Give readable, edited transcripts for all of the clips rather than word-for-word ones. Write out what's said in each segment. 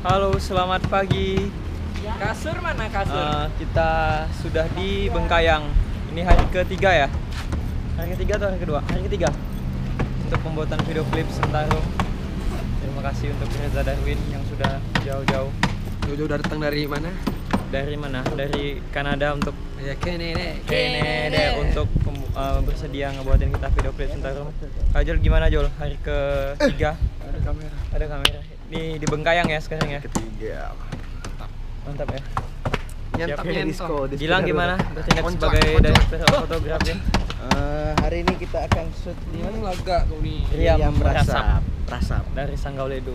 Halo, selamat pagi. Kasur mana kasur? Kita sudah di Bengkayang. Ini hari ketiga ya? Hari ketiga atau hari kedua? Hari ketiga. Untuk pembuatan video klip Sentarum. Terima kasih untuk Reza Darwin yang sudah jauh-jauh. Jauh-jauh datang dari mana? Dari mana? Dari Kanada untuk Ya Kanada untuk bersedia ngebuatin kita video klip Sentarum. Kak Jol gimana Jol? Hari ketiga. Ada kamera. Ada kamera. Ini di Bengkayang ya sekarang ya? Ketiga. Mantap ya. Nyantapnya disco. Gilang gimana? Bertindak Koncak, sebagai koncak. director fotografi. Hari ini kita akan shoot di Mana laga kau nih? Riam Rasap Rasap. dari Sanggauledo.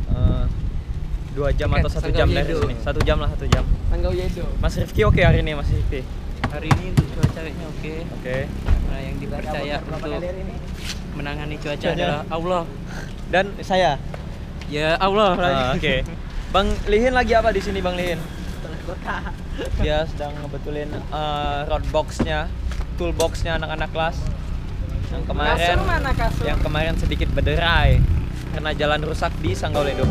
2 jam atau 1 Dekat jam dari Sanggauledo. sini. 1 jam lah, 1 jam. Tanggau Yedo. Mas Rifki oke hari ini, Mas Rifki. Hari ini untuk cuacanya oke. Oke. Nah, yang dipercaya untuk menangani cuaca Cuaca. adalah Allah. Dan saya. Ya Allah. Oke. Bang Lihin lagi apa di sini, Bang Lihin? Dia sedang ngebetulin roadbox-nya, toolbox-nya anak-anak kelas. Yang kemarin Kasur mana kasur? yang kemarin sedikit berderai karena jalan rusak di Sanggauledo.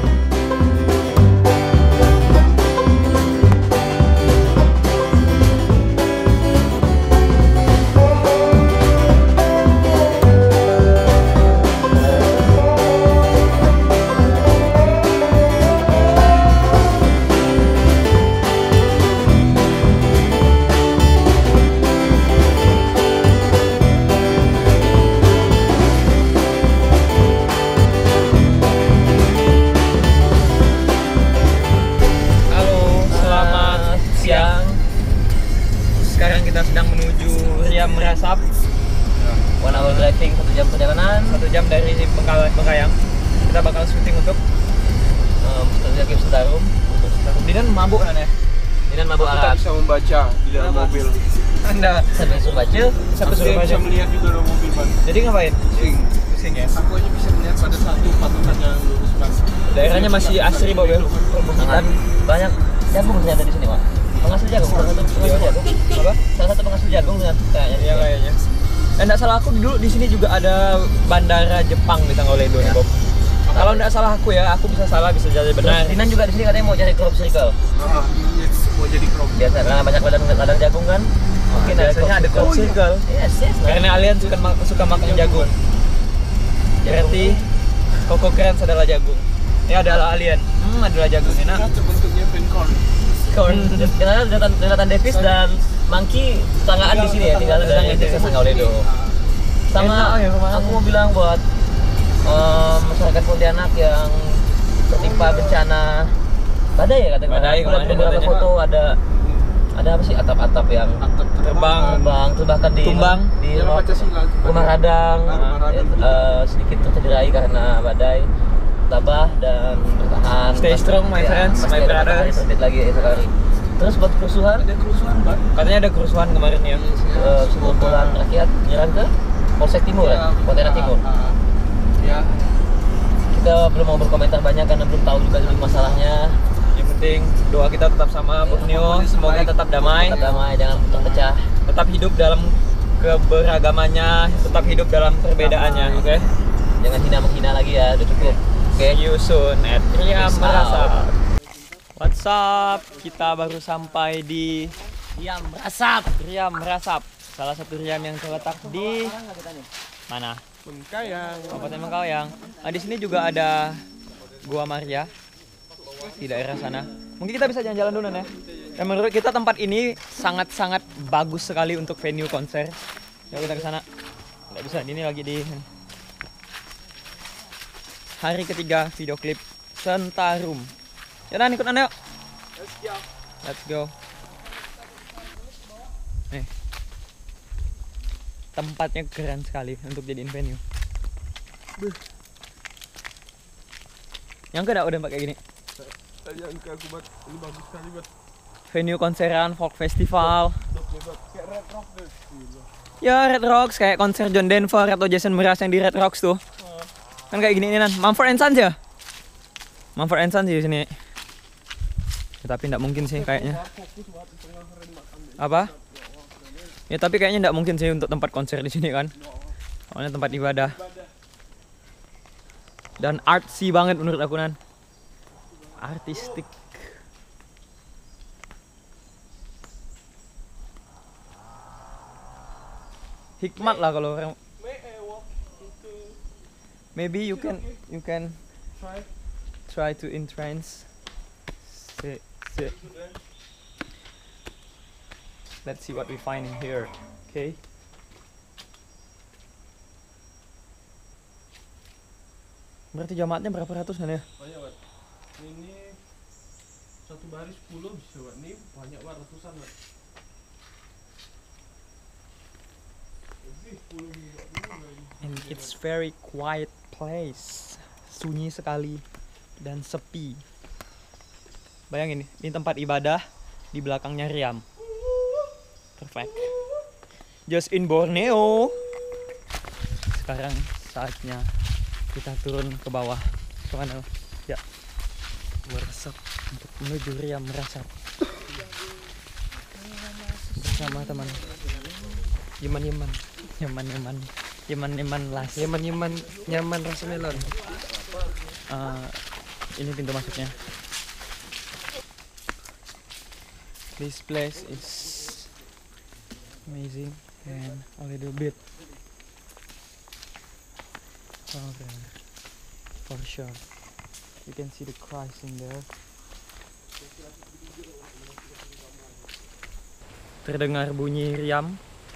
Sekarang kita sedang menuju Riam Rasap. One hour driving, 1 jam perjalanan. 1 jam dari Bengkayang. Kita bakal syuting untuk Studio Game Sentarum. Dinan mabuk kan ya? Dinan mabuk Kita alat. bisa membaca di dalam mobil. Anda Sampai disuruh baca. satu Saya suruh bisa aja. melihat juga dalam mobil, Bang. Jadi ngapain? Pusing. Pusing ya. Aku aja bisa melihat pada satu patokan yang lurus, Bang. Daerahnya masih asri, Bob ya. Dan banyak jagung ternyata di sini, Pak. Penghasil jagung, salah satu penghasil jagung. Apa? Salah satu penghasil jagung ternyata kayaknya. Iya kayaknya. Enggak salah aku dulu di sini juga ada bandara Jepang di Sanggauledo nih, Bob. Kalau enggak salah aku ya, aku bisa salah, bisa jadi benar. Terus Dinan juga di sini katanya mau cari crop circle. Ini mau jadi crop. Biasa karena banyak ladang jagung kan. Mungkin Biasanya ada crop circle. Yes, yes. Nah. Karena alien suka makan jagung. Berarti Koko Keren adalah jagung. Ini adalah alien. Adalah jagung. Enak. Itu bentuknya pencorn. Corn. Karena Jonathan Davis dan Monkey tetanggaan di sini ya, tinggal dari desa Sanggauledo. Sama Enak ya kemana? aku mau bilang buat masyarakat Pontianak yang tertimpa bencana badai ya katanya. Badai Aku lihat kemarin beberapa katanya. foto ada apa sih atap-atap yang Atap Terbang. terbakar di Tumbang. di Jalan Pancasila. rumah radang, Rumah radang. sedikit tercederai karena badai. Tabah dan bertahan. Stay strong, my friends, pasti my ada matahari brothers. terbit lagi esok hari. Terus buat kerusuhan, Ada kerusuhan, Bang. Katanya ada kerusuhan kemarin ya. sekumpulan rakyat menyerang ke Polsek Timur ya, Pontianak Timur. Ya. Kita belum mau berkomentar banyak karena belum tahu juga dulu masalahnya. Yang penting doa kita tetap sama Borneo, semoga tetap damai, Tetap damai, jangan terpecah. tetap hidup dalam keberagamannya, tetap hidup dalam perbedaannya, oke? Jangan hina menghina lagi ya, udah cukup. Oke. See you soon at Riam Peace Rasap. What's up? Kita baru sampai di Diam, rasap. Riam Rasap, salah satu Riam yang terletak di mana? Bengkayang. Kabupaten Bengkayang. Di sini juga ada Gua Maria di daerah sana. Mungkin kita bisa jalan-jalan dulu ya. Dan menurut kita tempat ini sangat-sangat bagus sekali untuk venue konser. Yuk kita ke sana. Nggak bisa, ini lagi di hari ketiga video klip Sentarum. Ya dan ikut anda yuk. Let's go. Nih. Tempatnya keren sekali untuk jadiin venue. Yang kedua udah pakai gini. Yang ke aku buat ini bagus sekali, buat Venue konseran, folk festival. kayak Red Rock deh. Ya Red Rocks kayak konser John Denver atau Jason Mraz yang di Red Rocks tuh. Kan kayak gini nan. Mumford & Sons ya? Mumford & Sons di sini. Ya, tapi nggak mungkin sih kayaknya. Apa? Ya tapi kayaknya nggak mungkin sih untuk tempat konser di sini kan. Soalnya tempat ibadah. Dan artsy banget menurut aku nan. artistik. Hikmat lah kalau orang. May I walk into Maybe you can try try to entrance. Sit. to there? Let's see what we find in here. Okay. Berarti jamaatnya berapa ratus kan ya? Banyak banget. Ini satu baris 10 bisa buat. Ini banyak banget, ratusan banget. Lebih 10 juga lagi. And it's very quiet place. Sunyi sekali dan sepi. Bayangin nih, ini tempat ibadah, di belakangnya Riam. Perfect. Just in Borneo. Sekarang saatnya kita turun ke bawah. Kemana? Ya. Meresap untuk menuju Riam Meresap. Bersama teman. Yeman las. Nyaman rasa melon. Ini pintu masuknya. This place is amazing and a little bit horror for sure. You can see the Christ in there. Terdengar bunyi Riam.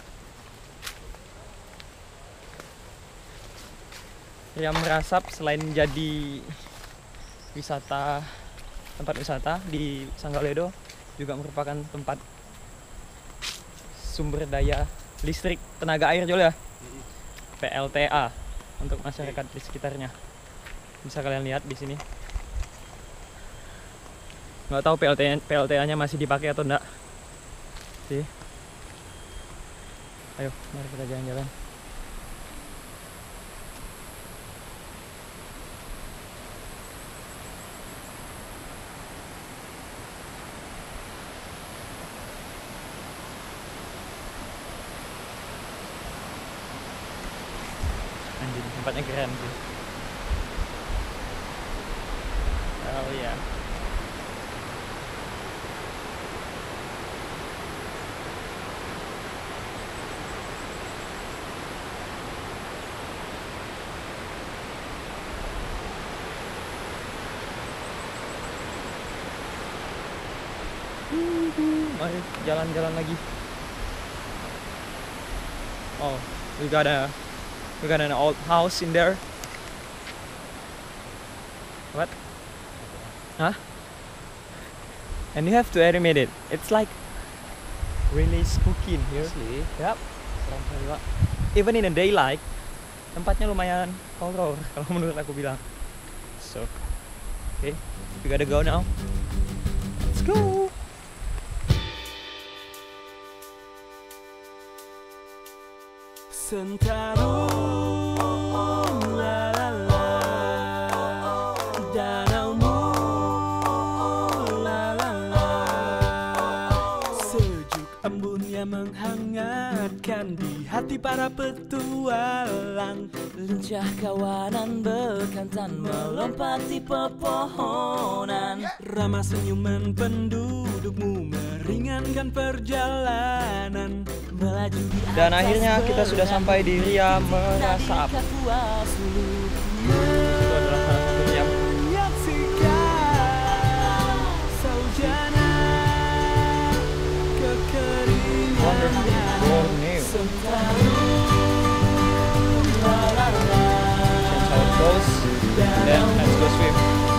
Riam Meresap selain jadi tempat wisata di Sanggaledo, juga merupakan tempat sumber daya listrik tenaga air juga ya, PLTA untuk masyarakat di sekitarnya. Bisa kalian lihat di sini. Nggak tahu PLTA-nya masih dipakai atau enggak. Sih. Ayo, mari kita jalan-jalan. Anjing, tempatnya keren sih. Oh iya. Mari jalan-jalan lagi. Oh, we got an old house in there. What? Huh? And you have to admit it. It's like really spooky in here. Asli. Yap. Serem sekali, Pak. Even in the daylight, tempatnya lumayan horror kalau menurut aku bilang. So, okay, we gotta go now. Let's go. Sentarum la la la, danaumu la la la, sejuk embun yang menghangatkan di hati para petualang. Lincah kawanan bekantan melompati pepohonan, ramah senyuman pendudukmu meringankan perjalanan. Dan akhirnya kita sudah sampai di Riam Meresap. Itu adalah salah satu Riam. Wonderful Borneo. Change our clothes, then let's go swim.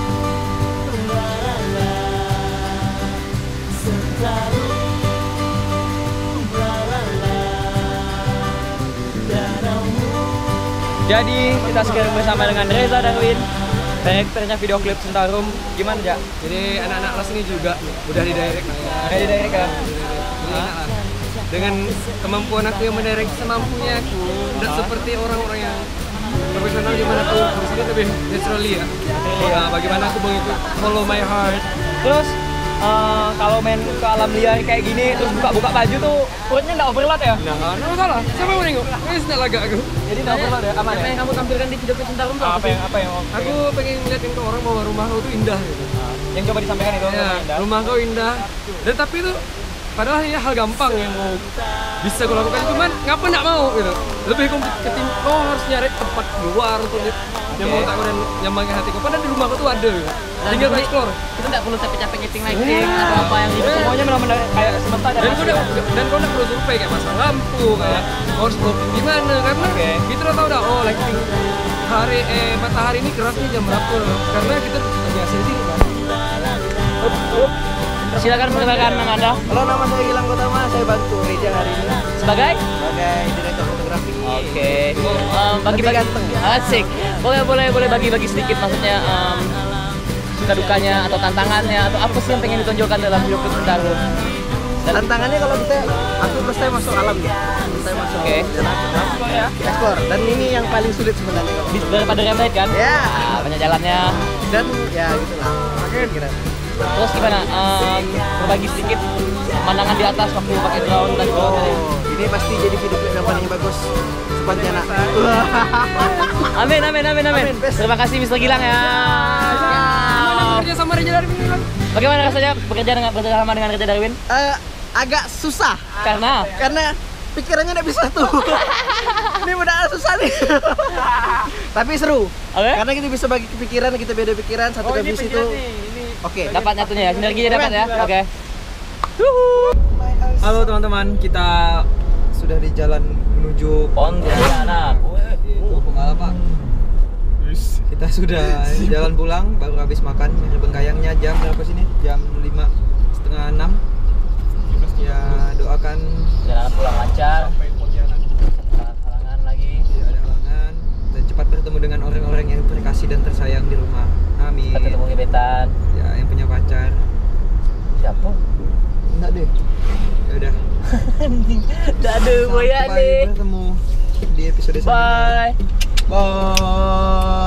Jadi kita sekarang bersama dengan Reza Darwin, direkturnya video klip Sentarum. Gimana, Jak? Jadi anak-anak kelas ini juga udah di direct lah ya. Kayak di direct kan? Jadi enak lah. Dengan kemampuan aku yang mendirect semampunya aku, tidak seperti orang-orang yang profesional di mana aku di sini lebih naturally ya. Nah, bagaimana aku mengikut follow my heart. Terus kalau main ke alam liar kayak gini, terus buka-buka baju tuh perutnya nggak overload ya? Nah, nggak salah. Siapa yang mau nengok? Ini sudah laga aku. Jadi nggak overload ya? Aman Apa ya? yang kamu tampilkan di video klip Sentarum tuh Apa yang Aku pengen ngeliatin ke orang bahwa rumah lo tuh indah gitu. Yang coba disampaikan itu Ya, indah. rumah kau indah. Dan tapi itu padahal ini hal gampang yang mau bisa kau lakukan, cuman ngapa nggak mau gitu. Lebih ketimbang kau harus nyari tempat di luar untuk yang mau tak kau dan nyambangin hati kau. Padahal di rumah kau tuh ada gitu. Tinggal kau explore. Kita nggak perlu capek-capek ngiting-ngiting atau apa yang itu. Semuanya benar-benar kayak sebentar Dan kau nggak perlu survei kayak pasang lampu, kayak kau harus blocking gimana, karena kita udah tahu dah, oh lighting matahari ini kerasnya jam berapa, karena kita terbiasa di sini kan. Silakan perkenalkan nama Anda. Halo, nama saya Gilang Gotama, saya bantu Reja hari ini Sebagai? sebagai direktur fotografi. Oke. Bagi-bagi ganteng ya? Asik. Boleh bagi-bagi sedikit, maksudnya suka dukanya atau tantangannya atau apa sih yang pengen ditonjolkan dalam hidup kita lu? Tantangannya kalau kita, aku first time masuk alam ya. First time masuk Oke. ekspor. Dan ini yang paling sulit sebenarnya kalau. Daripada remeh kan? Ya. Banyak jalannya. Dan ya gitulah. Kira-kira. Terus gimana? Berbagi sedikit pemandangan di atas waktu pakai drone dan Oh, ini pasti jadi video klip yang paling bagus sepanjang. Amin. best. Terima kasih Mr. Gilang ya. Gimana kerja sama Reja Darwin ini, Bang? Bagaimana rasanya bekerja sama dengan Reja Darwin? Agak susah Karena karena pikirannya nggak bisa tuh. Ini udah susah nih. Tapi seru. Oke. Karena kita bisa bagi pikiran, kita beda pikiran, satu visi itu. Oke. dapat nyatunya ya, sinerginya dapat ya. Oke. Halo teman-teman, kita Sudah di jalan menuju Pontianak. Pengalaman. Kita sudah jalan pulang, baru habis makan. Bengkayangnya jam berapa sini? Jam 5:30, 6. Ya doakan Jalan pulang lancar. Halangan lagi. tidak ada halangan dan cepat bertemu dengan orang-orang yang terkasih dan tersayang di rumah. Amin. Ketemu gebetan. Ya yang punya pacar. Siapa? Enggak deh. Ya udah. Enggak ada boya Sampai nih. bertemu di episode selanjutnya. Bye. Bye.